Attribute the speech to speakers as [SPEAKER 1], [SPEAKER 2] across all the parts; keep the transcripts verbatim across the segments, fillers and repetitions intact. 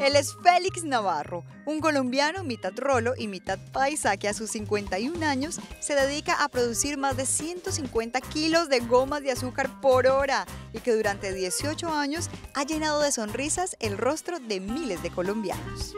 [SPEAKER 1] Él es Félix Navarro, un colombiano mitad rolo y mitad paisa que a sus cincuenta y un años se dedica a producir más de ciento cincuenta kilos de gomas de azúcar por hora y que durante dieciocho años ha llenado de sonrisas el rostro de miles de colombianos.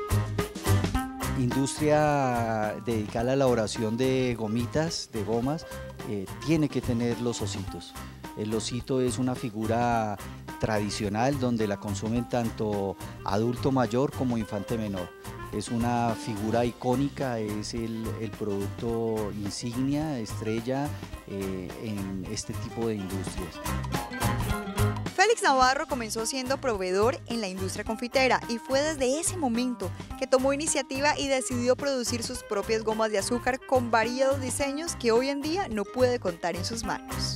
[SPEAKER 2] Industria dedicada a la elaboración de gomitas, de gomas, eh, tiene que tener los ositos. El osito es una figura tradicional donde la consumen tanto adulto mayor como infante menor. Es una figura icónica, es el, el producto insignia, estrella eh, en este tipo de industrias.
[SPEAKER 1] Félix Navarro comenzó siendo proveedor en la industria confitera y fue desde ese momento que tomó iniciativa y decidió producir sus propias gomas de azúcar con variados diseños que hoy en día no puede contar en sus manos.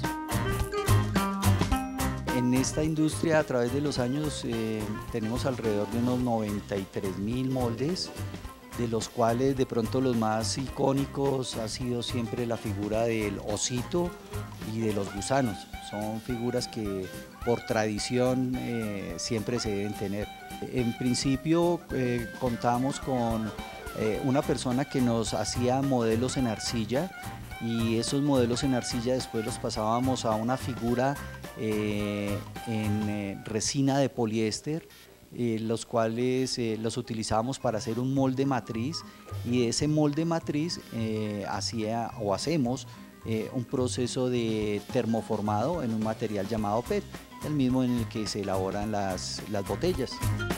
[SPEAKER 2] En esta industria a través de los años eh, tenemos alrededor de unos noventa y tres mil moldes, de los cuales de pronto los más icónicos ha sido siempre la figura del osito y de los gusanos. Son figuras que por tradición eh, siempre se deben tener. En principio eh, contamos con eh, una persona que nos hacía modelos en arcilla y esos modelos en arcilla después los pasábamos a una figura eh, en eh, resina de poliéster, Eh, los cuales eh, los utilizábamos para hacer un molde matriz y de ese molde matriz eh, hacía o hacemos eh, un proceso de termoformado en un material llamado P E T, el mismo en el que se elaboran las, las botellas.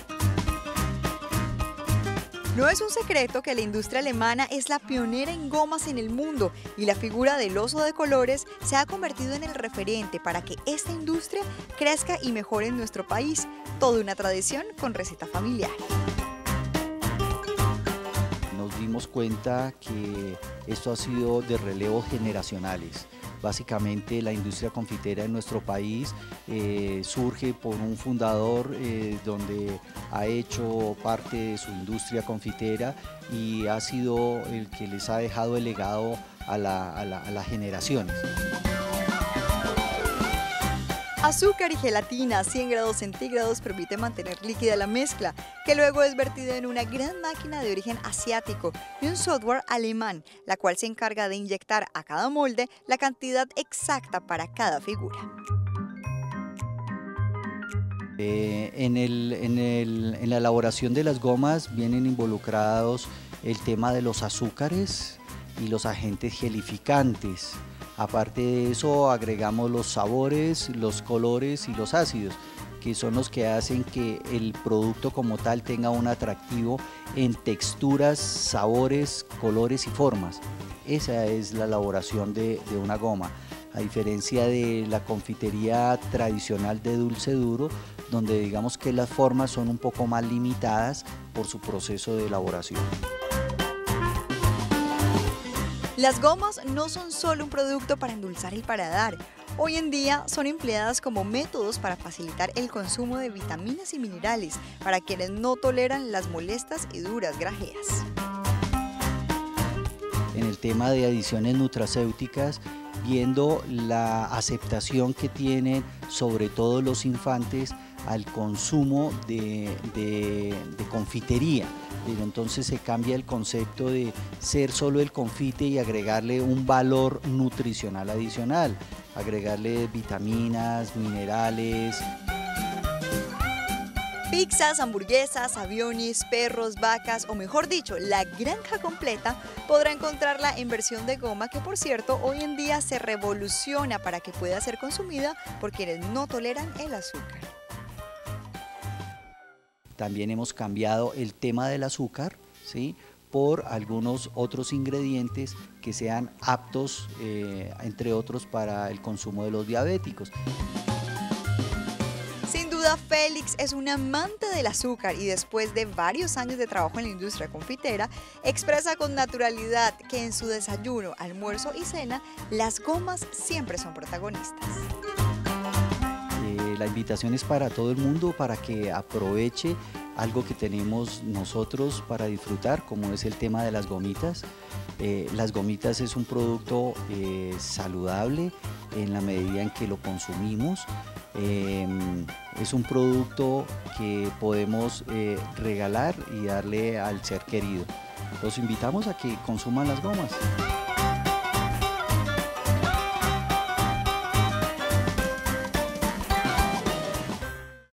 [SPEAKER 1] No es un secreto que la industria alemana es la pionera en gomas en el mundo y la figura del oso de colores se ha convertido en el referente para que esta industria crezca y mejore en nuestro país. Toda una tradición con receta familiar.
[SPEAKER 2] Nos dimos cuenta que esto ha sido de relevos generacionales. Básicamente la industria confitera en nuestro país eh, surge por un fundador eh, donde ha hecho parte de su industria confitera y ha sido el que les ha dejado el legado a, la, a, la, a las generaciones.
[SPEAKER 1] Azúcar y gelatina a cien grados centígrados permite mantener líquida la mezcla, que luego es vertida en una gran máquina de origen asiático y un software alemán, la cual se encarga de inyectar a cada molde la cantidad exacta para cada figura.
[SPEAKER 2] Eh, en, el, en, el, en la elaboración de las gomas vienen involucrados el tema de los azúcares y los agentes gelificantes. Aparte de eso agregamos los sabores, los colores y los ácidos, que son los que hacen que el producto como tal tenga un atractivo en texturas, sabores, colores y formas. Esa es la elaboración de, de una goma, a diferencia de la confitería tradicional de dulce duro, donde digamos que las formas son un poco más limitadas por su proceso de elaboración.
[SPEAKER 1] Las gomas no son solo un producto para endulzar el paladar. Hoy en día son empleadas como métodos para facilitar el consumo de vitaminas y minerales para quienes no toleran las molestas y duras grajeas.
[SPEAKER 2] En el tema de adiciones nutracéuticas, viendo la aceptación que tienen sobre todo los infantes al consumo de, de, de confitería. Pero entonces se cambia el concepto de ser solo el confite y agregarle un valor nutricional adicional, agregarle vitaminas, minerales.
[SPEAKER 1] Pizzas, hamburguesas, aviones, perros, vacas o mejor dicho, la granja completa podrá encontrarla en versión de goma que por cierto hoy en día se revoluciona para que pueda ser consumida por quienes no toleran el azúcar.
[SPEAKER 2] También hemos cambiado el tema del azúcar, ¿sí?, por algunos otros ingredientes que sean aptos, eh, entre otros, para el consumo de los diabéticos.
[SPEAKER 1] Sin duda, Félix es un amante del azúcar y después de varios años de trabajo en la industria confitera, expresa con naturalidad que en su desayuno, almuerzo y cena, las gomas siempre son protagonistas.
[SPEAKER 2] La invitación es para todo el mundo, para que aproveche algo que tenemos nosotros para disfrutar, como es el tema de las gomitas. Eh, las gomitas es un producto eh, saludable en la medida en que lo consumimos. Eh, es un producto que podemos eh, regalar y darle al ser querido. Los invitamos a que consuman las gomas.